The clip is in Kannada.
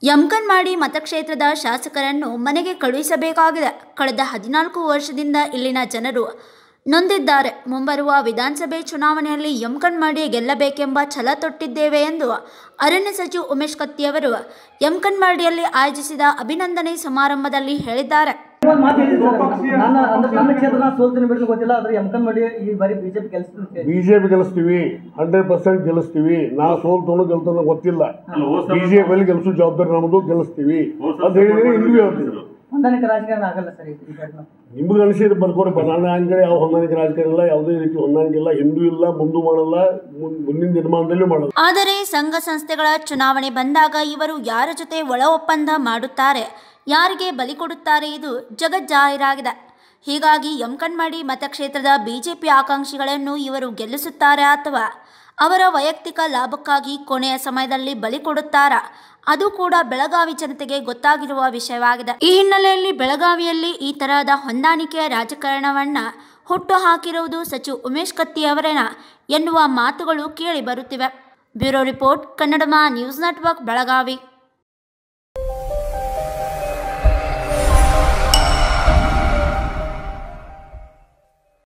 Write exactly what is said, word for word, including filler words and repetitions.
ಯಮಕನಮಡಿ ಮತಕ್ಷೇತ್ರದ ಶಾಸಕರನ್ನು ಮನೆಗೆ ಕಳುಹಿಸಬೇಕಾಗಿದೆ. ಕಳೆದ ಹದಿನಾಲ್ಕು ವರ್ಷದಿಂದ ಇಲ್ಲಿನ ಜನರು ನೊಂದಿದ್ದಾರೆ. ಮುಂಬರುವ ವಿಧಾನಸಭೆ ಚುನಾವಣೆಯಲ್ಲಿ ಯಮಕನಮಡಿ ಗೆಲ್ಲಬೇಕೆಂಬ ಛಲ ತೊಟ್ಟಿದ್ದೇವೆ ಎಂದು ಅರಣ್ಯ ಸಚಿವ ಉಮೇಶ್ ಕತ್ತಿಯವರು ಯಮಕನಮಡಿಯಲ್ಲಿ ಆಯೋಜಿಸಿದ ಅಭಿನಂದನೆ ಸಮಾರಂಭದಲ್ಲಿ ಹೇಳಿದ್ದಾರೆ. ಬಿಜೆಪಿ ಗೆಲ್ಲಿಸ್ತೀವಿ, ಹಂಡ್ರೆಡ್ ಪರ್ಸೆಂಟ್ ಗೆಲ್ಲಿಸ್ತೀವಿ. ನಾ ಸೋಲ್ತೋನು ಗೆಲ್ತಾನೋ ಗೊತ್ತಿಲ್ಲ. ಬಿಜೆಪಿಯಲ್ಲಿ ಗೆಲ್ಸೋ ಜವಾಬ್ದಾರಿ ನಮ್ದು, ಗೆಲ್ಲಿಸ್ತೀವಿ ಅಂತ ಹೇಳಿದ್ರೆ ಇಂದು ಹೇಳ್ತೀವಿ. ಹೊಂದಾಣಿಕೆ ರಾಜಕಾರಣ ಆಗಲ್ಲ ಸರ್. ನಿಮ್ಗೆ ಅನಿಸಿದ್ರೆ ಬರ್ಕೊಡಿ. ನನ್ನ ಅಂಗಡಿ ಯಾವ ಹೊಂದಾಣಿಕೆ ರಾಜಕಾರಣ ಇಲ್ಲ, ಯಾವುದೇ ರೀತಿ ಹೊಂದಾಣಿಕೆ ಇಲ್ಲ. ಹಿಂದೂ ಇಲ್ಲ, ಮುಂದೂ ಮಾಡಲ್ಲ, ಮುಂದಿನ ನಿರ್ಮಾಣದಲ್ಲೂ ಮಾಡಲ್ಲ. ಆದರೆ ಸಂಘ ಸಂಸ್ಥೆಗಳ ಚುನಾವಣೆ ಬಂದಾಗ ಇವರು ಯಾರ ಜೊತೆ ಒಳ ಒಪ್ಪಂದ ಮಾಡುತ್ತಾರೆ, ಯಾರಿಗೆ ಬಲಿ ಕೊಡುತ್ತಾರೆ, ಇದು ಜಗಜ್ಜಾಹೀರಾಗಿದೆ. ಹೀಗಾಗಿ ಯಮಕನಮಡಿ ಮತಕ್ಷೇತ್ರದ ಬಿಜೆಪಿ ಆಕಾಂಕ್ಷಿಗಳನ್ನು ಇವರು ಗೆಲ್ಲಿಸುತ್ತಾರೆ ಅಥವಾ ಅವರ ವೈಯಕ್ತಿಕ ಲಾಭಕ್ಕಾಗಿ ಕೊನೆಯ ಸಮಯದಲ್ಲಿ ಬಲಿ ಕೊಡುತ್ತಾರಾ, ಅದು ಕೂಡ ಬೆಳಗಾವಿ ಜನತೆಗೆ ಗೊತ್ತಾಗಿರುವ ವಿಷಯವಾಗಿದೆ. ಈ ಹಿನ್ನೆಲೆಯಲ್ಲಿ ಬೆಳಗಾವಿಯಲ್ಲಿ ಈ ತರಹದ ಹೊಂದಾಣಿಕೆಯ ರಾಜಕಾರಣವನ್ನ ಹುಟ್ಟು ಹಾಕಿರುವುದು ಸಚಿವ ಉಮೇಶ್ ಕತ್ತಿ ಅವರೇನ ಎನ್ನುವ ಮಾತುಗಳು ಕೇಳಿ ಬರುತ್ತಿವೆ. ಬ್ಯೂರೋ ರಿಪೋರ್ಟ್, ಕನ್ನಡಮ ನ್ಯೂಸ್ ನೆಟ್ವರ್ಕ್, ಬೆಳಗಾವಿ.